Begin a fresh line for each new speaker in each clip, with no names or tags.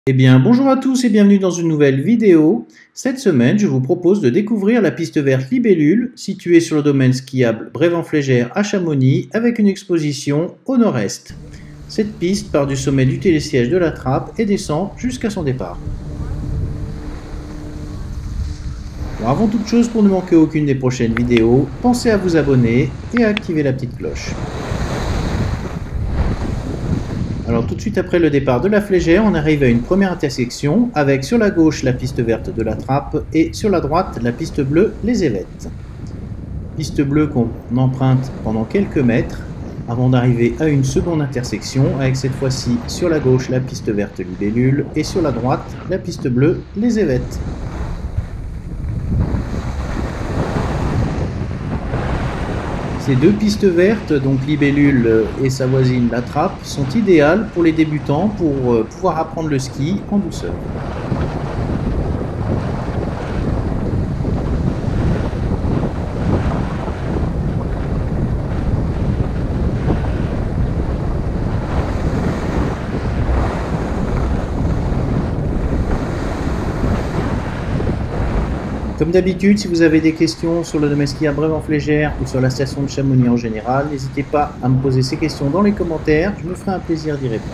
Eh bien, bonjour à tous et bienvenue dans une nouvelle vidéo. Cette semaine, je vous propose de découvrir la piste verte Libellule, située sur le domaine skiable Brévanflégère à Chamonix, avec une exposition au nord-est. Cette piste part du sommet du télésiège de la Trappe et descend jusqu'à son départ. Bon, avant toute chose, pour ne manquer aucune des prochaines vidéos, pensez à vous abonner et à activer la petite cloche. Alors tout de suite après le départ de la Flégère, on arrive à une première intersection avec sur la gauche la piste verte de la Trappe et sur la droite la piste bleue Les Évêtes. Piste bleue qu'on emprunte pendant quelques mètres avant d'arriver à une seconde intersection avec cette fois-ci sur la gauche la piste verte Libellule et sur la droite la piste bleue Les Évêtes. Ces deux pistes vertes, donc Libellule et sa voisine la Trappe, sont idéales pour les débutants pour pouvoir apprendre le ski en douceur. Comme d'habitude, si vous avez des questions sur le domaine skiable Brévanflégère ou sur la station de Chamonix en général, n'hésitez pas à me poser ces questions dans les commentaires, je me ferai un plaisir d'y répondre.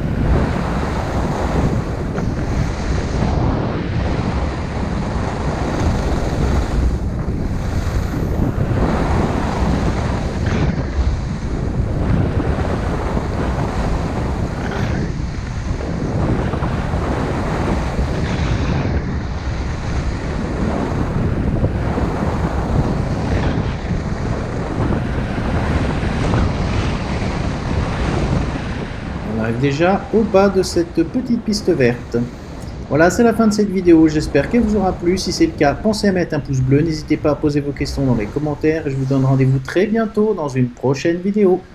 On arrive déjà au bas de cette petite piste verte. Voilà, c'est la fin de cette vidéo, j'espère qu'elle vous aura plu. Si c'est le cas, pensez à mettre un pouce bleu, n'hésitez pas à poser vos questions dans les commentaires et je vous donne rendez-vous très bientôt dans une prochaine vidéo.